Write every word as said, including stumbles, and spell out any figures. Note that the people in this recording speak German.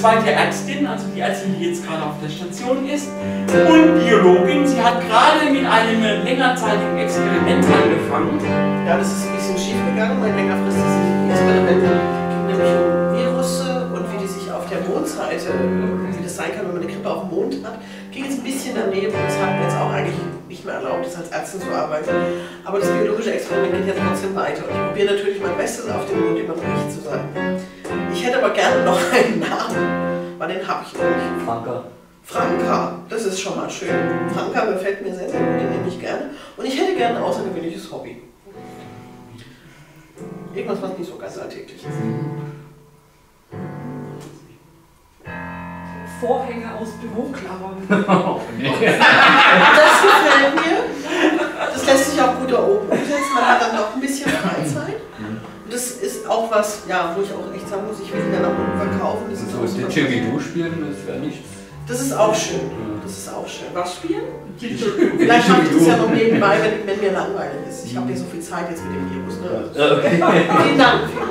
zweite Ärztin, also die Ärztin, die jetzt gerade auf der Station ist, und Biologin. Sie hat gerade mit einem längerzeitigen Experiment angefangen. Ja, das ist ein bisschen schief gegangen, mein längerfristiges Experiment ging nämlich um Virusse und wie die sich auf der Mondseite, wie das sein kann, wenn man eine Grippe auf dem Mond hat, ging jetzt ein bisschen daneben. Das hat mir jetzt auch eigentlich nicht mehr erlaubt, das als Ärztin zu arbeiten. Aber das biologische Experiment geht ja trotzdem weiter. Und ich probiere natürlich mein Bestes, auf dem Mond immer richtig zu sein. Ich hätte aber gerne noch einen Namen, weil den habe ich noch nicht. Franka. Franka, das ist schon mal schön. Franka gefällt mir sehr, sehr gut, den nehme ich gerne. Und ich hätte gerne ein außergewöhnliches Hobby. Irgendwas, was nicht so ganz alltäglich ist. Vorhänge aus Büroklammern. Oh, nee. Das gefällt mir. Das lässt sich auch gut da oben umsetzen. Man hat dann auch ein bisschen Freizeit. Und das ist auch was, ja, wo ich auch echt sagen muss, ich will ihn dann auch unten verkaufen. Das ist So auch ist super. der Didgeridoo spielen, das wäre nichts. Das ist auch schön. Das ist auch schön. Was spielen? Vielleicht mache ich das ja noch nebenbei, wenn, wenn mir langweilig ist. Ich habe ja so viel Zeit jetzt mit dem Virus. Ne? Okay. Vielen Dank.